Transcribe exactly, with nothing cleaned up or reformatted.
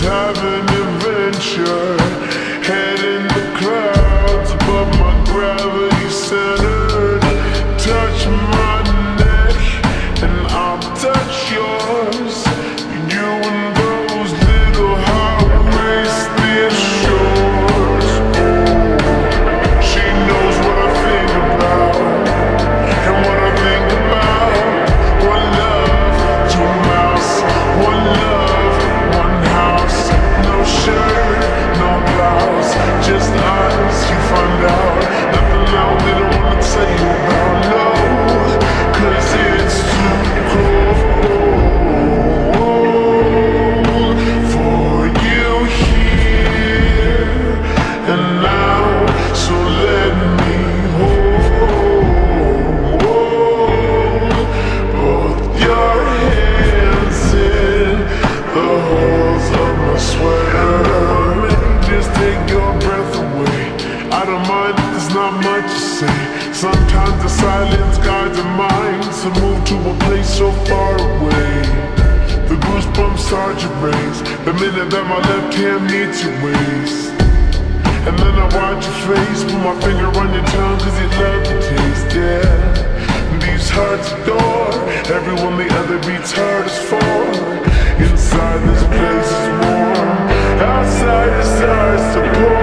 have an adventure. Head in the clouds above my gravity centered. Touch my neck and I'll touch yours. You and those little high-waisted shorts. She knows what I think about and what I think about. One love, two mouths. One love, one house. No shirt, no blouse, just eyes. You find out nothing I didn't want to tell you about. No, 'cause it's too cold for you here and now. So let me hold both your hands in the holes of my sweater. Just take your breath away. I don't mind if there's not much to say. Sometimes the silence guides the mind to move to a place so far away. The goosebumps start to raise the minute that my left hand meets your waist. And then I watch your face, put my finger on your tongue, 'cause you love the taste, yeah. These hearts adore everyone the other beats hard as for. Inside this place is warm, outside the stars to pour.